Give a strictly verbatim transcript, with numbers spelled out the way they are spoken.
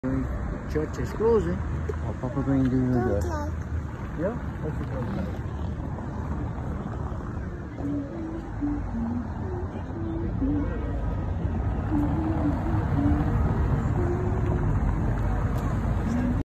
Church is closing. Our Papa going to do the... Don't talk. Yeah? What's it called?